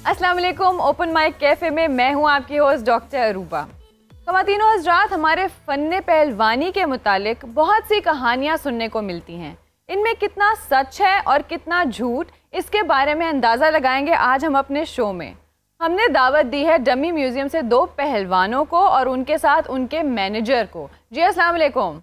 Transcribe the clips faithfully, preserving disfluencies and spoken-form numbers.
अस्सलाम वालेकुम। Open mic cafe में मैं हूं आपकी होस्ट डॉक्टर अरूबा। ख़वातीनो हज़रात, हमारे फ़न्ने पहलवानी के मुतालिक बहुत सी कहानियां सुनने को मिलती हैं। इनमें कितना सच है और कितना झूठ, इसके बारे में अंदाज़ा लगाएंगे आज हम अपने शो में। हमने दावत दी है डमी म्यूजियम से दो पहलवानों को और उनके साथ उनके मैनेजर को। जी अस्सलाम वालेकुम।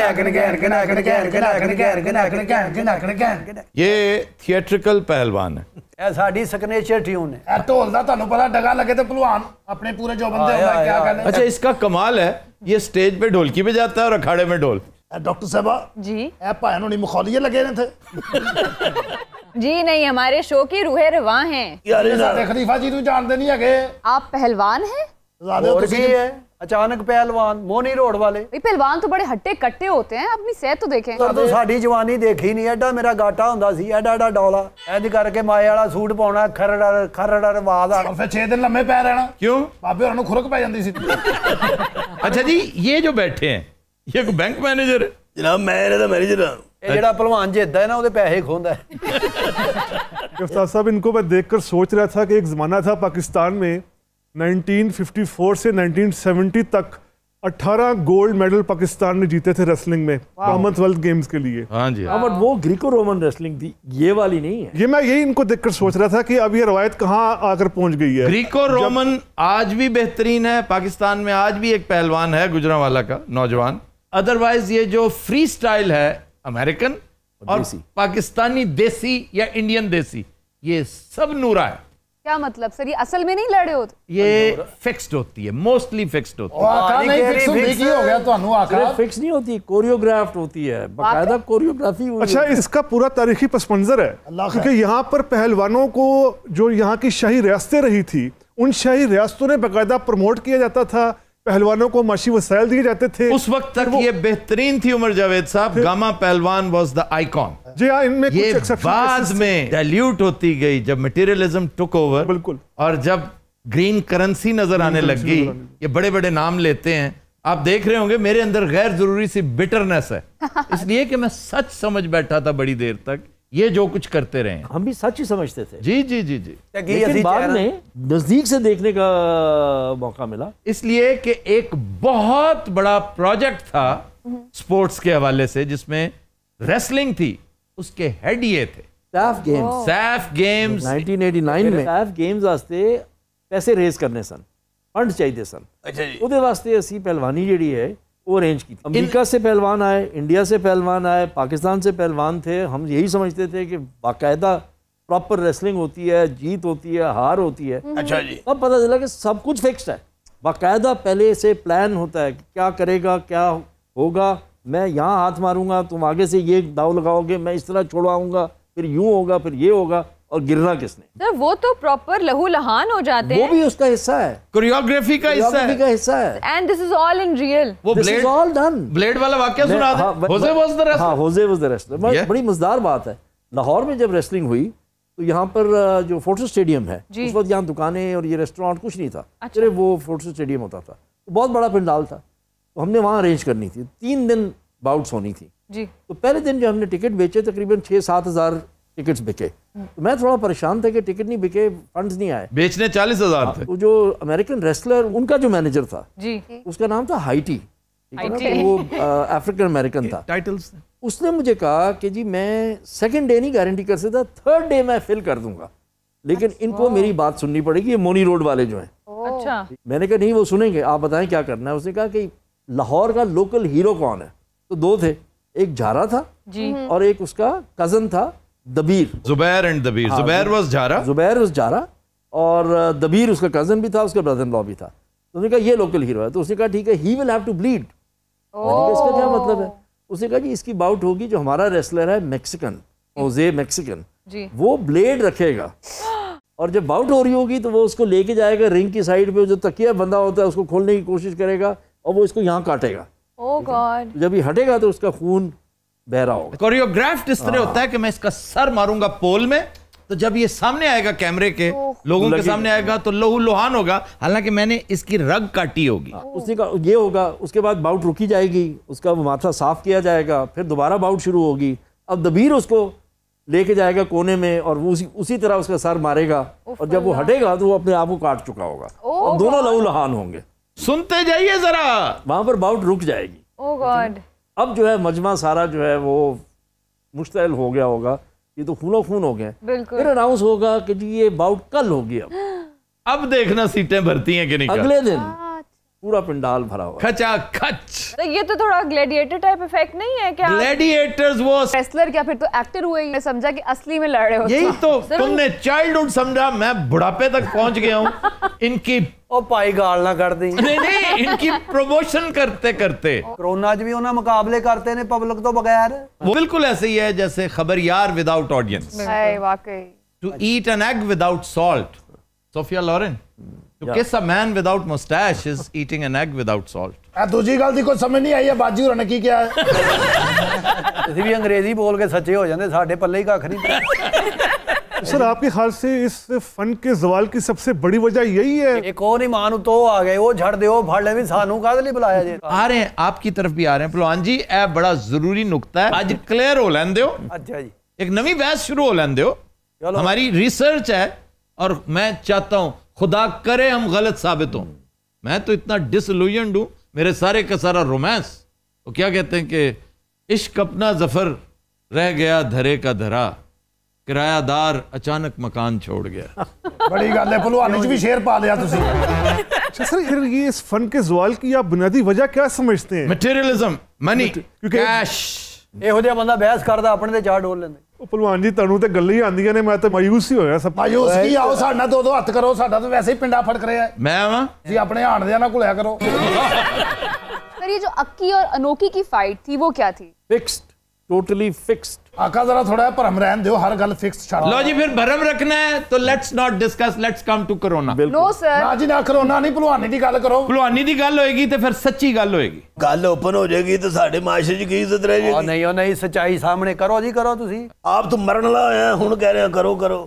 ये थिएट्रिकल पहलवान है, ਇਹ ਸਾਡੀ ਸਿਗਨੇਚਰ ਟਿਊਨ ਹੈ। ਇਹ ਢੋਲ ਦਾ ਤੁਹਾਨੂੰ ਪਤਾ ਡਗਾ ਲੱਗੇ ਤੇ ਭਲਵਾਨ ਆਪਣੇ ਪੂਰੇ ਜੋ ਬੰਦੇ ਹੁੰਦਾ क्या कहने। अच्छा इसका कमाल है, ये स्टेज पे ढोलकी पे जाता है और अखाड़े में ढोल। डॉक्टर साहबा जी, ਇਹ ਭਾਣ ਹੋਣੀ ਮਖੌਲੀਏ ਲੱਗੇ ਨੇ थे जी नहीं, हमारे शो की रूहे रवां हैं। यार ਸਾਡੇ ਖਲੀਫਾ ਜੀ ਨੂੰ ਜਾਣਦੇ ਨਹੀਂ ਹੈਗੇ। आप पहलवान हैं? और भी है अचानक पहलवान मोनी रोड वाले। भाई पहलवान तो बड़े हट्टे कट्टे होते हैं, अपनी सेहत तो देखें। तो साडी जवानी देखी नहीं, एडा मेरा गाटा हुंदा सी, एडा एडा डोला इंज करके माए वाला सूट पाउणा, खरड़ खरड़ आवाज आ। और फिर छह दिन लम्बे पै रहना। क्यों? बाबे होरां नूं खुरक पै जांदी सी। अच्छा जी, ये जो बैठे हैं ये कोई बैंक मैनेजर है? जनाब मैं इहदा मैनेजर हां। ਇਹ ਜਿਹੜਾ ਪਹਿਲਵਾਨ ਜਿੱਤਦਾ ਹੈ ਨਾ ਉਹਦੇ ਪੈਸੇ ਖੋਂਦਾ ਹੈ। उस्ताद साहब, इनको मैं देखकर सोच रहा था कि एक ज़माना था पाकिस्तान में नाइनटीन फिफ्टी फोर से नाइनटीन सेवेंटी तक अठारह गोल्ड मेडल पाकिस्तान ने जीते थे रेसलिंग में, कॉमनवेल्थ गेम्स के लिए। हाँ जी, हाँ, बट वो ग्रीको रोमन रेसलिंग थी, ये वाली नहीं है। ये मैं यही इनको देखकर सोच रहा था कि अब ये रवायत कहाँ आकर पहुंच गई है। ग्रीको रोमन आज भी बेहतरीन है। पाकिस्तान में आज भी एक पहलवान है गुजरांवाला का नौजवान। अदरवाइज ये जो फ्री स्टाइल है अमेरिकन और पाकिस्तानी देसी या इंडियन देसी, ये सब नूरा है। क्या मतलब सर, ये असल में नहीं लड़े होते? ये फिक्स्ड होती है, मोस्टली फिक्स्ड होती है। आका नहीं फिक्स होती की हो गया ਤੁਹਾਨੂੰ आका? फिक्स नहीं होती, कोरियोग्राफ्ड होती है, बाकायदा कोरियोग्राफी। अच्छा, इसका पूरा तारीखी पस मंजर है, क्योंकि यहाँ पर पहलवानों को जो यहाँ की शाही रियासतें रही थी, उन शाही रियासतों ने बाकायदा प्रमोट किया जाता था, पहलवानों को माशी वसाइल दिए जाते थे। उस वक्त तक ये बेहतरीन थी उमर जावेद साहब। गामा पहलवान वाज द आइकॉन। जी हाँ, इनमें ये कुछ बाद में डाइल्यूट होती गई जब मटेरियलिज्म टुक ओवर। बिल्कुल। और जब ग्रीन करेंसी नजर आने लग गई, ये बड़े बड़े नाम लेते हैं। आप देख रहे होंगे मेरे अंदर गैर जरूरी सी बिटरनेस है, इसलिए कि मैं सच समझ बैठा था बड़ी देर तक, ये जो कुछ करते रहे हम भी सच ही समझते थे। जी जी जी जी। लेकिन बाद में नजदीक से देखने का मौका मिला, इसलिए कि एक बहुत बड़ा प्रोजेक्ट था स्पोर्ट्स के हवाले से जिसमें रेसलिंग थी, उसके हेड ये थे। SAF games SAF games nineteen eighty nine में सैफ गेम्स वास्ते पैसे रेज करने सन, फंड चाहिए सन। अच्छा जी। ਉਹਦੇ ਵਾਸਤੇ ਅਸੀਂ पहलवानी ਜਿਹੜੀ है वो अरेंज की। अमेरिका से पहलवान आए, इंडिया से पहलवान आए, पाकिस्तान से पहलवान थे। हम यही समझते थे कि बाकायदा प्रॉपर रेसलिंग होती है, जीत होती है, हार होती है। अच्छा जी। अब पता चला कि सब कुछ फिक्स्ड है, बाकायदा पहले से प्लान होता है कि क्या करेगा, क्या होगा, मैं यहाँ हाथ मारूंगा, तुम आगे से ये दाव लगाओगे, मैं इस तरह छोड़वाऊंगा, फिर यूं होगा, फिर ये होगा, और गिरना किसने? सर वो तो प्रॉपर लहू लहान हो जाते वो हैं। भी उसका हिस्सा है, कोरियोग्राफी का हिस्सा कोरियोग्राफी है। का हिस्सा है। And this is all in real. वो This blade is all done। Blade वाला वाकया सुना था। Jose was the wrestler. हाँ, Jose was the wrestler. Yeah. बड़ी मजेदार बात है, लाहौर में जब रेसलिंग हुई तो यहाँ पर जो फोर्टो स्टेडियम है, उस वक्त यहाँ दुकानें और ये रेस्टोरेंट कुछ नहीं था। अच्छा। सिर्फ वो फोर्टो स्टेडियम होता था, तो बहुत बड़ा पंडाल था, तो हमने वहाँ अरेंज करनी थी। तीन दिन बाउट्स होनी थी जी। तो पहले दिन जो हमने टिकट बेचे, तकरीबन छः सात हज़ार टिकट्स बिके। तो मैं थोड़ा परेशान था कि टिकट नहीं बिके, फंड्स नहीं आए। बेचने चालीस हजार थे। वो जो अमेरिकन रेसलर, उनका जो मैनेजर था जी, उसका नाम था हाइटी, ठीक है ना? हाइटी। तो वो अफ्रीकन अमेरिकन था। टाइटल्स उसने मुझे कहा कि जी मैं सेकंड डे नहीं गारंटी कर सकता, थर्ड डे मैं फिल कर दूंगा, लेकिन इनको मेरी बात सुननी पड़ेगी, ये मोनी रोड वाले जो हैं। अच्छा। मैंने कहा नहीं, वो सुनेंगे, आप बताएं क्या करना है। उसने कहा कि लाहौर का लोकल हीरो कौन है? तो दो थे, एक झारा था जी और एक उसका कजन था दबीर। जुबैर एंड दबीर। हाँ, जुबैर वाज झारा। जुबैर वाज झारा और दबीर उसका कजन भी था, उसका ब्रदर इन लॉ भी था। तो उसने कहा ये लोकल हीरो है। तो उसने कहा ठीक है, he will have to bleed. मैंने कहा इसका क्या मतलब है? उसने कहा जी इसकी बाउट होगी, जो हमारा रेसलर है मैक्सिकन, ओजे मैक्सिकन, जी, वो ब्लेड रखेगा और जब बाउट हो रही होगी तो वो उसको लेके जाएगा रिंग की साइड पे, जो तकिया बंदा होता है उसको खोलने की कोशिश करेगा और वो इसको यहाँ काटेगा। Oh God. जब ये हटेगा तो उसका खून बह रहा होगा। कोरियोग्राफ्ड इस तरह होता है कि मैं इसका सर मारूंगा पोल में, तो जब ये सामने आएगा कैमरे के लोगों के सामने आएगा तो लहू लुहान होगा, हालांकि मैंने इसकी रग काटी होगी। उसी का ये होगा, उसके बाद बाउट रुकी जाएगी, उसका माथा साफ किया जाएगा, फिर दोबारा बाउट शुरू होगी। अब दबीर उसको लेके जाएगा कोने में और वो उसी उसी तरह उसका सर मारेगा और जब वो हटेगा तो वो अपने आप को काट चुका होगा और दोनों लहू लहान होंगे। सुनते जाइए जरा, वहां पर बाउट रुक जाएगी। Oh God. अब जो है मजमा सारा जो है वो मुश्तइल हो गया होगा, ये तो खूनो खून हो गए। बिल्कुल। फिर अनाउंस होगा कि जी ये बाउट कल होगी। अब अब देखना सीटें भरती हैं कि नहीं। अगले दिन पूरा पंडाल भरा हुआ, खचा खच। तो ये तो थोड़ा ग्लैडिएटर टाइप इफेक्ट नहीं है क्या? ग्लैडिएटर्स वो रेसलर क्या, फिर तो एक्टर हुए ही। मैं समझा कि असली में लड़ रहे हो। यही तो तुमने चाइल्डहुड समझा, मैं बुढ़ापे तक पहुंच गया हूँ इनकी। ਉਹ ਭਾਈ ਗਾਲ ਨਾ ਕੱਢ ਦੀ। नहीं नहीं, इनकी प्रमोशन करते करते ਕਰੋਨਾ 'ਚ ਵੀ ਉਹਨਾਂ ਮੁਕਾਬਲੇ ਕਰਤੇ ਨੇ ਪਬਲਿਕ ਤੋਂ ਬਗੈਰ। वो बिल्कुल ऐसे ही है जैसे खबरयार विदाउट ऑडियंस, है वाकई। To eat an egg without salt. Sophia Loren, to kiss a man without mustache is eating an egg without salt. ਇਹ ਦੂਜੀ ਗੱਲ ਦੀ ਕੋਈ ਸਮਝ ਨਹੀਂ ਆਈ ਹੈ ਬਾਜੀ ਹੋਰਾਂ ਨੇ ਕੀ ਕਿਹਾ ਹੈ। ਤੁਸੀਂ ਵੀ ਅੰਗਰੇਜ਼ੀ ਬੋਲ ਕੇ ਸੱਚੇ ਹੋ ਜਾਂਦੇ, ਸਾਡੇ ਪੱਲੇ ਹੀ ਕੱਖ ਨਹੀਂ ਪਿਆ। सर आपके ख्याल से इस फन के जवाल की सबसे बड़ी वजह यही है? एक और नहीं मानू तो आ गए, वो झड़ दे, वो फड़ ले भी सानू काहदे लिए बुलाया जे। आ रहे हैं आपकी तरफ भी आ रहे हैं पहलवान जी, ए बड़ा जरूरी नुक्ता है, आज क्लियर हो लें दो। अच्छा जी, एक नवी बहस शुरू हो लें दो। हमारी रिसर्च है और मैं चाहता हूं खुदा करे हम गलत साबित हों। मैं तो इतना डिसइल्यूजन्ड हूं, मेरे सारे का सारा रोमांस, वो क्या कहते हैं कि इश्क अपना जफर रह गया धरे का धरा, किरायादार अचानक मकान छोड़ गया। बड़ी गल है, भलवानी च भी शेर पा लिया तुसी। अच्छा सर, फिर ये इस फन के जवाल की आप बुनियादी वजह क्या समझते हैं? मटेरियलिज्म, मनी, क्योंकि कैश। ਇਹੋ ਜਿਹਾ ਬੰਦਾ ਬਹਿਸ ਕਰਦਾ ਆਪਣੇ ਤੇ ਚਾਰ ਡੋਲ ਲੈਂਦੇ। ਉਹ ਭਲਵਾਨ ਜੀ ਤੁਹਾਨੂੰ ਤੇ ਗੱਲਾਂ ਹੀ ਆਉਂਦੀਆਂ ਨੇ, ਮੈਂ ਤਾਂ ਮਾਯੂਸ ਹੀ ਹੋਇਆ ਸਭ। ਮਾਯੂਸ ਕੀ ਆਓ, ਸਾਡਾ ਦੋ ਦੋ ਹੱਥ ਕਰੋ, ਸਾਡਾ ਤਾਂ ਵੈਸੇ ਹੀ ਪਿੰਡਾ ਫੜਕ ਰਿਹਾ ਹੈ। मैं आवा जी अपने हाणदियां ना घुलिया करो। सर ये जो अक्की और अनोखी की फाइट थी वो क्या थी? Fixed, totally fixed. आका जरा थोड़ा भरम रहन दो, हर गल फिक्स छाड़ लो जी, फिर भरम रखना है तो let's not discuss, let's come to corona. No sir. ना जी ना, करोना नहीं, भलवानी दी गल करो। भलवानी दी गल होएगी तो फिर सच्ची गल होएगी। गल ओपन हो जाएगी तो साढ़े माशरे च की इज्जत रह ਆ जाएगी। ਨਹੀਂ ਉਹ ਨਹੀਂ, ਸੱਚਾਈ ਸਾਹਮਣੇ ਕਰੋ ਜੀ, ਕਰੋ ਤੁਸੀਂ। आप तो मरन वाला है, हुण कह रहे हैं करो करो।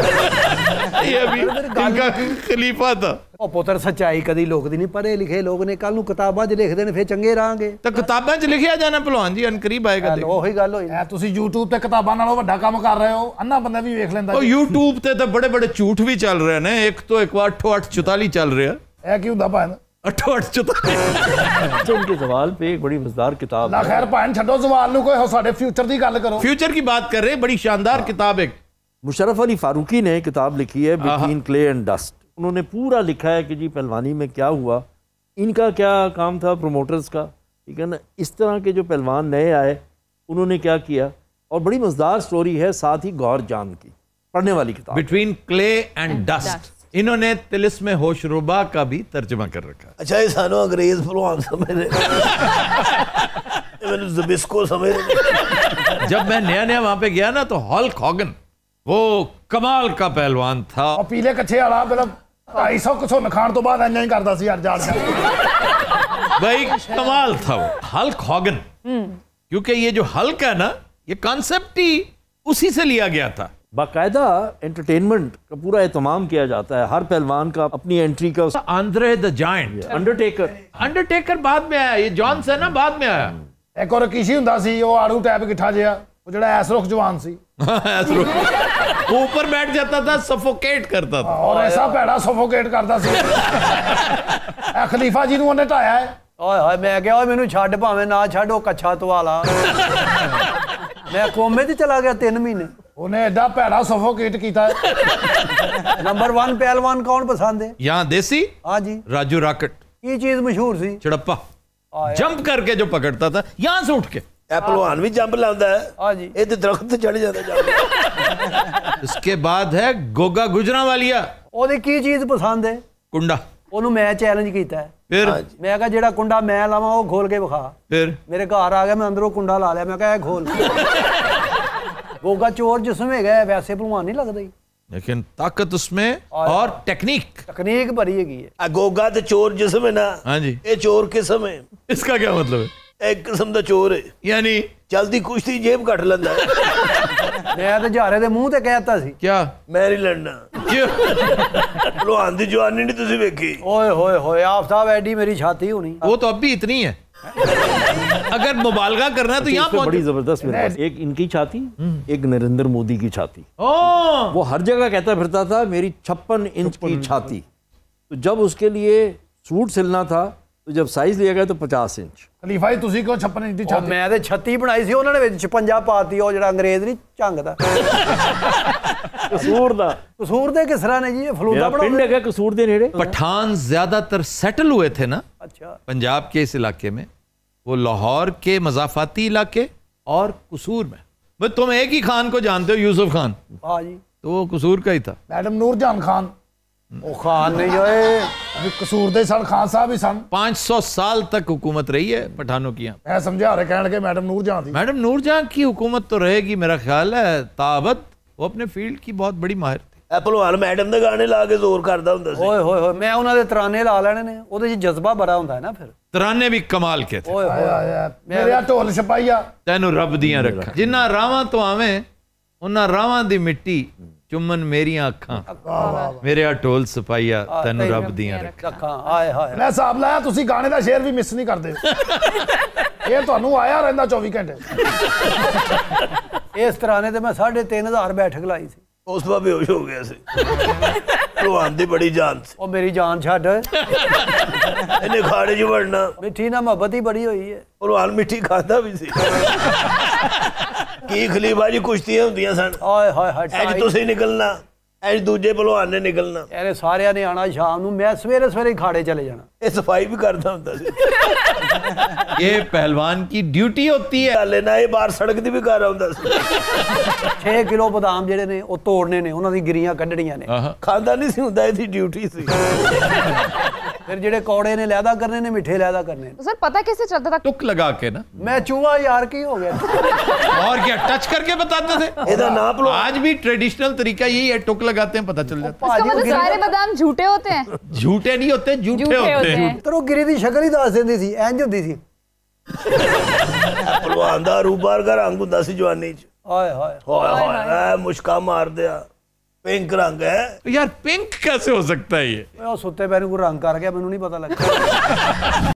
ये अभी इनका खलीफा था। ਉਹ ਪੁੱਤਰ ਸੱਚਾਈ ਕਦੀ ਲੋਕ ਦੀ ਨਹੀਂ, ਪੜ੍ਹੇ ਲਿਖੇ ਲੋਕ ਨੇ, ਕੱਲ ਨੂੰ ਕਿਤਾਬਾਂ 'ਚ ਲਿਖਦੇ ਨੇ, ਫਿਰ ਚੰਗੇ ਰਹਾਂਗੇ। तो किताबां च लिखिया जाना भलवान जी, अनकरीब आएगा देखो। ਉਹੀ ਗੱਲ ਹੋਈ। ਐ ਤੁਸੀਂ YouTube ਤੇ ਕਿਤਾਬਾਂ ਨਾਲੋਂ ਵੱਡਾ ਕੰਮ ਕਰ ਰਹੇ ਹੋ, ਅੰਨਾ ਬੰਦਾ ਵੀ ਵੇਖ ਲੈਂਦਾ। ਉਹ YouTube ਤੇ ਤਾਂ ਬੜੇ ਬੜੇ ਝੂਠ ਵੀ ਚੱਲ ਰਹੇ ਨੇ। ਇੱਕ ਤੋਂ ਇੱਕ ਵਾਰ अट्ठो अट्ठ चौताली ਚੱਲ ਰਿਹਾ। ਇਹ ਕੀ ਹੁੰਦਾ ਭਾਣ? अट्ठो अट्ठ चौताली। अच्छा, उनके सवाल पे एक बड़ी मजेदार किताब ਨਾ है। ਖੈਰ ਭਾਣ ਛੱਡੋ सवाल ਨੂੰ, ਕੋਈ ਸਾਡੇ ਫਿਊਚਰ ਦੀ ਗੱਲ ਕਰੋ। फ्यूचर की बात कर रहे हैं, बड़ी शानदार किताब एक। मुशर्रफ अली फारूकी ने किताब लिखी है बिटवीन क्ले एंड डस्ट। उन्होंने पूरा लिखा है कि जी पहलवानी में क्या हुआ, इनका क्या काम था, प्रोमोटर्स का, ठीक है ना, इस तरह के जो पहलवान नए आए उन्होंने क्या किया, और बड़ी मजेदार स्टोरी है, साथ ही गौर जान की, पढ़ने वाली किताब। Between clay and dust. इन्होंने तिलिस्म होशरुबा का भी तर्जमा कर रखा। अच्छा, ये सानू अंग्रेज भलवान समझ रहे, मैंने ज़बिस्को समझ रहे। जब मैं नया नया वहां पे गया ना तो हल्क हॉगन वो कमाल का पहलवान था। ਉਹ ਪੀਲੇ ਕੱਛੇ ਵਾਲਾ मतलब ढाई सौ कुछ खाण तो बाद इंजा ही करता सी यार, जाड़ जाड़। भाई कमाल था वो हल्क हॉगन, क्योंकि ये जो हल्क है ना, ये कॉन्सेप्ट ही उसी से लिया गया था। बाकायदा एंटरटेनमेंट का पूरा एहतमाम किया जाता है, हर पहलवान का अपनी एंट्री का। Andre the Giant, Undertaker Undertaker बाद में आया, ये जॉन्स है ना बाद में आया। एक और किशी ਹੁੰਦਾ ਸੀ, ਉਹ ਆੜੂ ਟੈਪ ਗਿੱਠਾ ਜਿਹਾ, ਉਹ ਜਿਹੜਾ ਐਸਰੁਖ ਜਵਾਨ ਸੀ। वो ऊपर बैठ जाता था, सफोकेट करता था। और ऐसा ਭੈੜਾ ਸਫੋਕੇਟ ਕਰਦਾ ਸੀ। ਇਹ ਖਲੀਫਾ ਜੀ ਨੂੰ ਉਹਨੇ ਢਾਇਆ ਹੈ। ਓਏ ਹੋਏ, ਮੈਂ ਕਿਹਾ ਓਏ ਮੈਨੂੰ ਛੱਡ, ਭਾਵੇਂ ਨਾ ਛੱਡ, ਉਹ ਕੱਛਾ ਤਵਾਲਾ। ਮੈਂ ਕੋਮੇ 'ਚ ਚਲਾ ਗਿਆ ਤਿੰਨ ਮਹੀਨੇ। ਉਹਨੇ ਐਡਾ ਭੈੜਾ ਸਫੋਕੇਟ ਕੀਤਾ ਹੈ। ਨੰਬਰ वन पहलवान कौन पसंद है? यहाँ देसी हाँ जी, राजू राकट, की चीज मशहूर सी? चड़प्पा, जंप करके जो पकड़ता था यहाँ से उठ के। ए पहलवान भी जंप लाता है। हाँ जी, ये तो दरख्त से चढ़ जाता है। इसके बाद है गोगा गुजरांवालिया, ਉਹਦੀ ਕੀ ਚੀਜ਼ ਪਸੰਦ ਹੈ? कुंडा। ਉਹਨੂੰ ਮੈਂ ਚੈਲੰਜ ਕੀਤਾ ਹੈ। फिर ਮੈਂ ਕਿਹਾ ਜਿਹੜਾ ਕੁੰਡਾ ਮੈਂ ਲਾਵਾਂ ਉਹ ਖੋਲ ਕੇ ਵਿਖਾ। फिर ਮੇਰੇ ਘਰ ਆ ਗਿਆ, ਮੈਂ ਅੰਦਰੋਂ ਕੁੰਡਾ ਲਾ ਲਿਆ, ਮੈਂ ਕਿਹਾ ਇਹ ਖੋਲ। ਗੋਗਾ ਚੋਰ ਜਿਸਮ ਹੈਗਾ, ਵੈਸੇ ਭਲਵਾਨ ਨਹੀਂ ਲੱਗਦਾ। लेकिन ताकत उसमें और टेक्निक, तकनीक भरी हैगी है। आ गोगा तो चोर जिसम है ना। हाँ जी, ये चोर किस्म है। इसका क्या मतलब है? एक किस्म का चोर है, यानी चलती कुश्ती जेब कट लेंदा है। मैं तो झारे दे मुंह ते कहता सी, क्या मैं नहीं लड़ना। क्यों? भलवान दी जवानी नहीं तुसी वेखी। ओए होए होए, आफताब एडी मेरी छाती होनी। वो तो अब भी इतनी है, अगर मुबालगा करना है तो यहाँ इसमें बड़ी पहुंचो। जबरदस्त मेरे पास एक इनकी छाती, एक नरेंद्र मोदी की छाती। ओ वो हर जगह कहता फिरता था मेरी छप्पन इंच की छाती। तो जब उसके लिए सूट सिलना था तो जब साइज लिया गया तो पचास इंच। ਖਲੀਫਾ ਜੀ ਤੁਸੀਂ ਕਿਉਂ ਛੱਪਨ ਇੰਚ ਦੀ ਉਹ ਛਾਤੀ? ਮੈਂ ਤੇ ਛੱਤੀ ਬਣਾਈ ਸੀ, ਉਹਨਾਂ ਨੇ ਵਿੱਚ ਛਪੰਜਾ ਪਾਤੀ, ਉਹ ਜਿਹੜਾ ਅੰਗਰੇਜ਼ ਨਹੀਂ ਝੰਗਦਾ। कसूर दा ਕਸੂਰ ਦੇ ਕਿਸ ਤਰ੍ਹਾਂ ਨੇ ਜੀ, ਇਹ ਫਲੂਦਾ मेरा पिंड ਬਣਾਉਂਦੇ। है कसूर दे नेड़े। पठान ज्यादातर सेटल हुए थे ना अच्छा, पंजाब के इस इलाके में, वो लाहौर के मजाफाती इलाके और कसूर में। भाई तुम एक ही खान को जानते हो, यूसुफ खान, हाँ जी। तो वो कसूर का ही था। ਮੈਡਮ ਨੂਰਜਾਨ ਖਾਨ ਉਹ ਖਾਨ ਨਹੀਂ ਓਏ, ਵੀ ਕਸੂਰ ਦੇ ਸਨ, ਖਾਨ ਸਾਹਿਬ ਹੀ ਸਨ। पाँच सौ साल तक हुकूमत रही है पठानों की यहाँ। ਮੈਂ ਸਮਝਾ ਰਹੇ ਕਹਿਣ ਲੱਗੇ ਮੈਡਮ ਨੂਰਜਾਨ ਦੀ। मैडम नूरजहां की हुकूमत तो रहेगी मेरा ख्याल है ताबत, वो अपने फील्ड की बहुत बड़ी माहिर थी। ਇਹ ਭਲਵਾਨ ਮੈਡਮ ਦੇ ਗਾਣੇ ਲਾ ਕੇ ਜ਼ੋਰ ਕਰਦਾ ਹੁੰਦਾ ਸੀ। ਓਏ ਹੋਏ ਹੋਏ, ਮੈਂ ਉਹਨਾਂ ਦੇ ਤਰਾਨੇ ਲਾ ਲੈਣੇ ਨੇ, ਉਹਦੇ 'ਚ ਜਜ਼ਬਾ ਬੜਾ ਹੁੰਦਾ ਹੈ ਨਾ ਫਿਰ। तराने भी कमाल के थे। ਓਏ ਹੋਏ, ਆਏ ਆਏ ਮੇਰੇ ਆ ਢੋਲ ਛਪਾਈਆ। ਤੈਨੂੰ ਰੱਬ ਦੀਆਂ ਰੱਖਾਂ, ਜਿੰਨਾ ਰਾਵਾਂ ਤੋਂ ਆਵੇਂ ਉਹਨਾਂ ਰਾਵਾਂ ਦੀ ਮਿੱਟੀ ਚੁੰਮਨ ਮੇਰੀਆਂ ਅੱਖਾਂ, ਮੇਰੇ ਆ ਢੋਲ ਸਪਾਈਆ ਤੈਨੂੰ ਰੱਬ ਦੀਆਂ ਰੱਖਾਂ। ਰੱਖਾਂ ਆਏ ਹਾਏ। ਮੈਂ ਹਿਸਾਬ ਲਾਇਆ ਤੁਸੀਂ ਗਾਣੇ ਦਾ ਸ਼ੇਰ ਵੀ ਮਿਸ ਨਹੀਂ ਕਰਦੇ। ਇਹ ਤੁਹਾਨੂੰ ਆਇਆ ਰਹਿੰਦਾ ਚੌਵੀ ਘੰਟੇ। ਇਸ ਤਰਾਨੇ ਤੇ ਮੈਂ ਸਾਢੇ ਤਿੰਨ ਹਜ਼ਾਰ ਬੈਠਕ ਲਾਈ ਸੀ। ਉਸ ਤੋਂ ਬਾਅਦ ਬੇਹੋਸ਼ ਹੋ ਗਿਆ ਸੀ। ਭਲਵਾਨ ਦੀ ਬੜੀ ਜਾਨ ਸੀ। ਉਹ ਮੇਰੀ ਜਾਨ ਛੱਡ, ਇਹਨੇ ਖਾੜੇ 'ਚ ਵੜਨਾ। ਮਿੱਠੀ ਨਾਲ ਮੁਹੱਬਤ ਹੀ ਬੜੀ ਹੋਈ ਹੈ। ਭਲਵਾਨ ਮਿੱਠੀ ਖਾਂਦਾ ਵੀ ਸੀ। ਕੀ ਖਲੀਫਾ ਜੀ ਕੁਸ਼ਤੀਆਂ ਹੁੰਦੀਆਂ ਸਨ। ਆਏ ਹਾਏ ਹਾਏ, ਇੰਜ ਤੁਸੀਂ ਨਿਕਲਣਾ, ਇੰਜ ਦੂਜੇ ਭਲਵਾਨ ਨੇ ਨਿਕਲਣਾ। ਇਹਨੇ ਸਾਰਿਆਂ ਨੇ ਆਣਾ ਸ਼ਾਮ ਨੂੰ, ਮੈਂ ਸਵੇਰੇ ਸਵੇਰੇ ਹੀ ਖਾੜੇ ਚਲੇ ਜਾਣਾ। ਇਹ ਸਫਾਈ ਵੀ ਕਰਦਾ ਹੁੰਦਾ ਸੀ। ये पहलवान की ड्यूटी होती है। ਹਾਲੇ ਨਾ ਇਹ ਬਾਹਰ ਸੜਕ ਦੀ ਵੀ ਕਰ ਆਉਂਦਾ ਸੀ। ਛੇ ਕਿਲੋ ਬਦਾਮ ਜਿਹੜੇ ਨੇ ਉਹ ਤੋੜਨੇ ਨੇ, ਉਹਨਾਂ ਦੀ ਗਿਰੀਆਂ ਕੱਢਣੀਆਂ ਨੇ। आहा। ਖਾਂਦਾ ਨਹੀਂ ਸੀ ਹੁੰਦਾ, ਇਹਦੀ ਡਿਊਟੀ ਸੀ। ਫਿਰ ਜਿਹੜੇ ਕੌੜੇ ਨੇ ਲੈਦਾ ਕਰਨੇ ਨੇ, ਮਿੱਠੇ ਲੈਦਾ करने तो सर पता कैसे चलता था? टुक लगा के ना, मैं चूहा यार की हो गया। और क्या टच करके बताते थे। ਇਹਦਾ ਨਾਂ ਭਲਵਾਨ आज भी ट्रेडिशनल तरीका यही है, टुक लगाते हैं पता चल जाता इसका भाजी वो मतलब गिरी- सारे बादाम झूठे होते हैं। है। झूठे नहीं होते, झूठे झूठे होते होते हैं। हैं। तर ਉਹ ਗਿਰੀ ਦੀ ਸ਼ਕਲ ਹੀ ਦੱਸ ਦਿੰਦੀ ਸੀ, ਇੰਜ ਹੁੰਦੀ ਸੀ। ਭਲਵਾਨ ਦਾ ਰੂਪਾਰ ਦਾ ਰੰਗ ਹੁੰਦਾ ਸੀ ਜਵਾਨੀ 'ਚ। ਹਾਏ ਹਾਏ, ਹੋਏ ਹੋਏ ਐ ਮੁਸ਼ਕਾ ਮਾਰਦਿਆ। ਪਿੰਕ ਰੰਗ ਹੈ। तो यार पिंक कैसे हो सकता है ये? ਉਹ ਸੁੱਤੇ ਪੈ ਨੂੰ ਕੋਈ ਰੰਗ ਕਰ ਗਿਆ, ਮੈਨੂੰ ਨਹੀਂ ਪਤਾ ਲੱਗਾ।